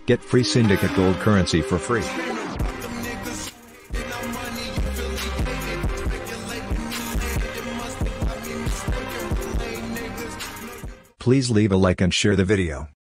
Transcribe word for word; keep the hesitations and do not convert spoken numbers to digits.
Get free Syndicate gold currency for free. Please leave a like and share the video.